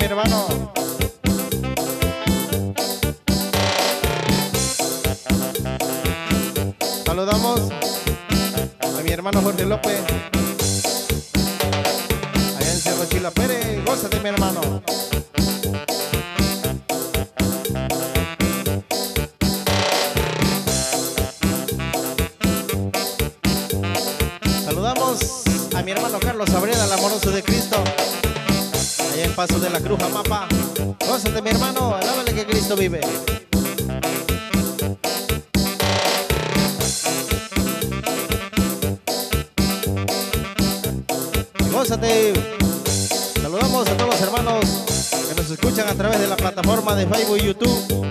hermano. Saludamos a mi hermano Jorge López, allá en Cerro Chila Pérez. Gózate, mi hermano. Saludamos a mi hermano Carlos Abreda, el amoroso de Cristo, allá en Paso de la Cruz, Amapa. Gózate, mi hermano, alábale que Cristo vive. Gózate. Saludamos a todos los hermanos que nos escuchan a través de la plataforma de Facebook y YouTube.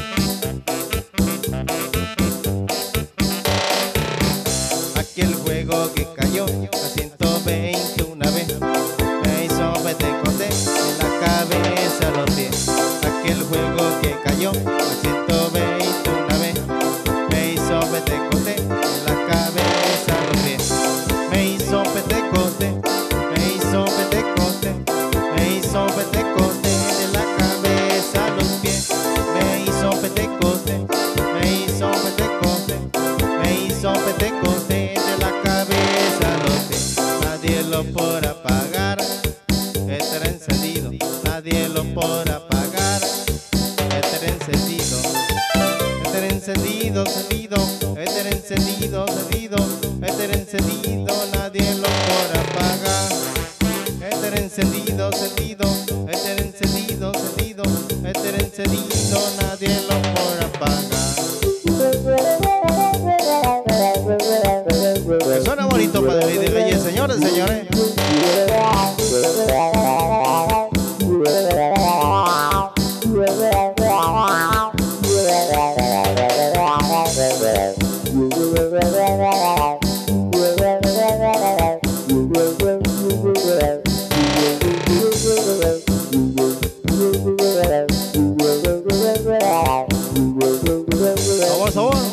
Aquel juego que cayó a 120 una vez me hizo petecote en la cabeza a los pies. Aquel juego que cayó a 120 una vez me hizo petecote en la cabeza a los pies. Me hizo petecote, me hizo petecote, me hizo petecote de la cabeza a los pies. Me hizo petecote, me hizo petecote, me hizo petecote de la cabeza a los pies. Nadie lo podrá apagar, estará encendido. Nadie lo podrá apagar, estará encendido. Estará encendido, encendido, estará encendido, encendido, estará encendido. Nadie lo podrá apagar. Estará encendido, encendido, estará encendido, encendido, estará encendido. Nadie lo podrá apagar. Suena bonito para David de Reyes, señores, señores. Sabor, sabor.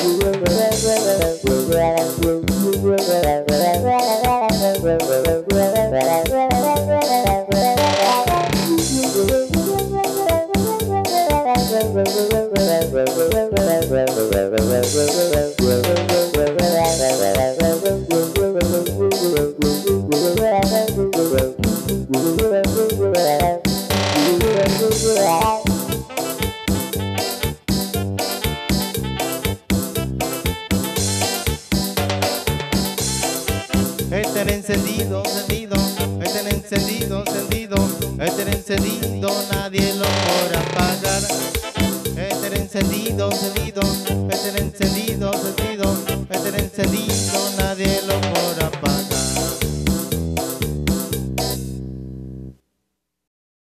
Estará encendido, encendido, estará encendido, encendido, estará encendido. Nadie lo podrá apagar. Estará encendido, encendido, estará encendido, encendido.